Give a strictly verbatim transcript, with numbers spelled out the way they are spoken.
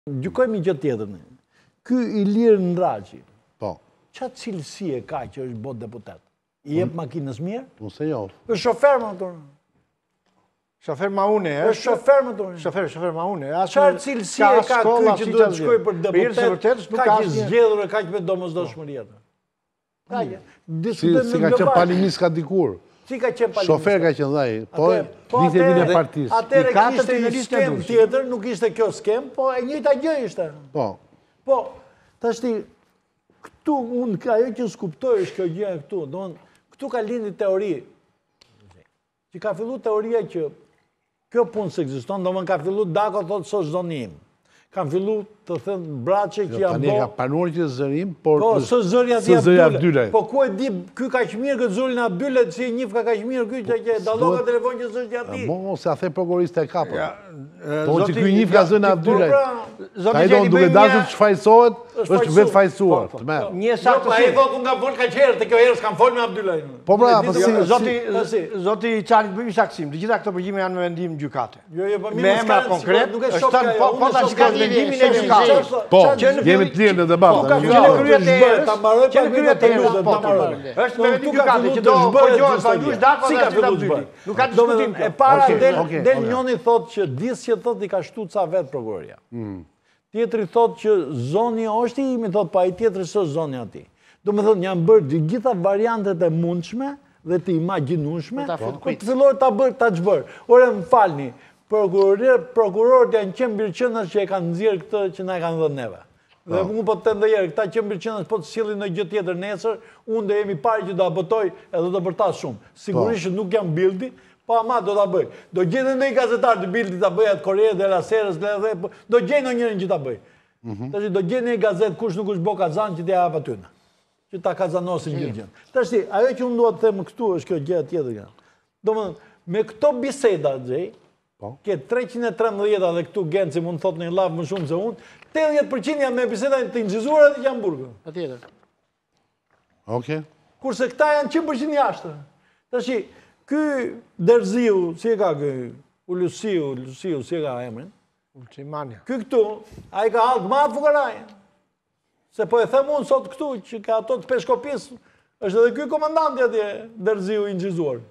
Gjykojmë një gjë tjetër. Ky Ilir Ndraçi. Po. Çfarë cilësie ka që është bot deputet? I jep makinës mirë? Unë se jo. Është shofer më tonë. Shofer ma une, e? Është shofer më tonë. Shofer, shofer ma une. Çfarë cilësie ka ky që duhet të shkojë për deputet? Ka që zgjedhur e ka që me domosdoshmëri atë. Ka që. Si ka qenë palimis ka dikur. Si ka qenë palimis? Shofer ka qenë dhaj. Po, lite vine partisë. Atëre kishte një skem tjetër, nuk ishte kjo skem, po e njëjta gjë ishte. Po. Po, tashti, këtu unë ka ajo që skuptoj është kjo gjë këtu. Këtu ka lindi teori. Që ka fillu teoria që kjo punë se ekziston, do më ka fillu Dako thotë së zonim. Kam fillu të thënë braçe që janë bo... Tani ka panuar që zërim, por... Po, së zëri Abdyle. Po, ku e di, ky ka që mirë këtë Zorin Abdyle, që i njif ka ka që mirë ky që dalo ka telefon që së është ati. Mo, se a the prokuroriste e kapër. Po, që ky njif ka Zorin Abdyle. Ka i donë duke dashur të shfajsohet, është vetë fajsuar. Një saktë si... A i thotë unë kam folë ka qërë, të kjo herës kam folë me Abdyle. Po, pra, po si... Zoti Çanit, bëjmë saksim, të gjitha këto përgjime janë me vendim gjykate. Me emra konkret, është vendimin e gjykatës. Po, jemi të lirë në debatë. Që në kryet e erës, që në kryet e erës, po, është me vendim gjykatës, që do përgjohën Valjush Dako dhe Ashtit Abdyle. Nuk ka diskutim kjo. E para, del njoni thotë që disë që thotë i ka shtu ca vetë prokuroria. Tjetëri thotë që zoni është i, mi thotë pa i tjetëri së zoni ati. Do me thotë, janë bërë dy gjitha variantet e mundshme dhe të imaginushme, ku të fillojë ta bërë, ta qbërë. Ore, më falni, prokurorët janë qembirqënës që e kanë nëzirë këtë që na e kanë dhe neve. Dhe unë po të të ndëjerë, këta qembirqënës po të silin në gjë tjetër nesër, unë dhe jemi pari që do abëtoj edhe do bërta shumë. Sigurisht nuk jam bildi, po ama do të bëj. Do gjenë në i gazetar të bildi të bëj atë Korejë dhe Laserës, do gjenë në njërin që të bëj. Do gjenë në i gazet kush nuk është bo kazan që t'ja hapa tyna. Që ta kazanosin gjithë gjënë. Tashti, ajo që unë duhet të themë këtu është kjo gjë tjetër. Do më me këto biseda, Gjej, ke treqind e trembëdhjetë dhe këtu Genci mund thot në një lavë më shumë se unë, tetëdhjetë përqind janë me biseda të inqizuar dhe që janë burgë. Pa tjetër. Oke. Kurse këta janë qind përqind jashtë. Të shi, ky Derziu, si e ka ky, Ulusiu, Lusiu, si e ka emrin? Ulqimania. Ky këtu, a i ka haltë ma fukarajë. Se po e them unë sot këtu, që ka ato të peshkopis, është edhe ky komandanti atje, Derziu i inqizuar.